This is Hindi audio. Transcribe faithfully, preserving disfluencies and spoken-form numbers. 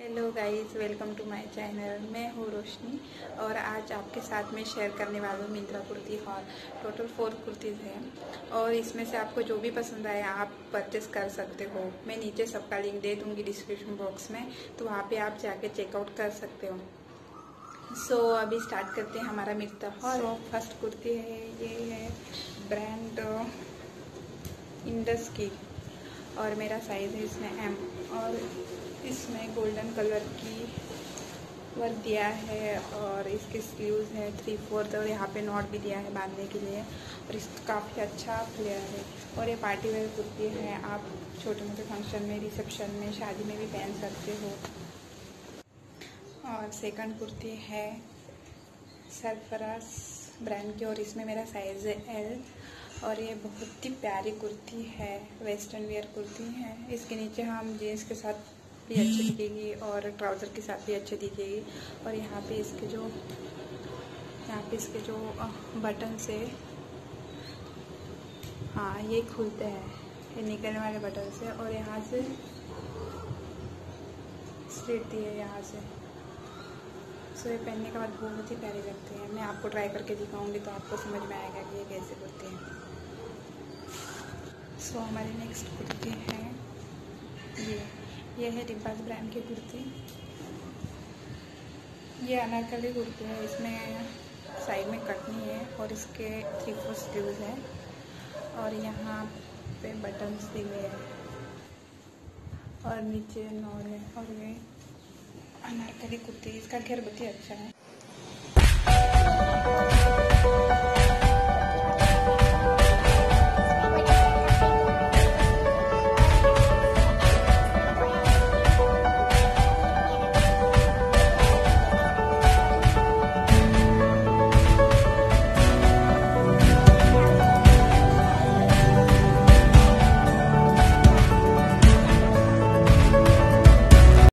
Hello guys, welcome to my channel. मैं हूँ रोशनी और आज आपके साथ में शेयर करने वाली हूँ Myntra kurti haul. Total four kurtis हैं और इसमें से आपको जो भी पसंद आए आप परचेस कर सकते हो। मैं नीचे सबका लिंक दे दूँगी डिस्क्रिप्शन बॉक्स में, तो वहाँ पे आप जाके चेकआउट कर सकते हो। सो so, अभी स्टार्ट करते हैं हमारा Myntra haul. so, first kurti है, ये है ब्रांड इंडस की और मेरा साइज़ है इसमें एम और इसमें गोल्डन कलर की वर्क दिया है और इसके स्लीव्स है थ्री फोर्थ और यहाँ पे नॉट भी दिया है बांधने के लिए और इसका काफ़ी अच्छा फ्लेयर है और ये पार्टी वेयर कुर्ती है। आप छोटे मोटे फंक्शन में, रिसेप्शन में, शादी में भी पहन सकते हो। और सेकंड कुर्ती है सरफराज ब्रांड की और इसमें मेरा साइज़ है एल और ये बहुत ही प्यारी कुर्ती है, वेस्टर्न वेयर कुर्ती है। इसके नीचे हम जीन्स के साथ भी अच्छी दिखेगी और ट्राउज़र के साथ भी अच्छी दिखेगी। और यहाँ पे इसके जो यहाँ पे इसके जो बटन से, हाँ ये खुलते हैं, ये निकलने वाले बटन से और यहाँ से स्लिट दी है यहाँ से। सो ये पहनने के बाद बहुत ही प्यारी लगती है। मैं आपको ट्राई करके दिखाऊंगी तो आपको समझ में आएगा कि ये कैसे कुर्ती है। सो so, हमारी नेक्स्ट कुर्ती है ये ये है डिब्बास ब्रांड की कुर्ती। ये अनारकली कुर्ती है, इसमें साइड में कट नहीं है और इसके थ्री फोर स्लीव्स है और यहाँ पे बटन्स दिए हुए हैं और नीचे नॉट है और ये अनारकली कुर्ती, इसका घेर बहुत ही अच्छा है।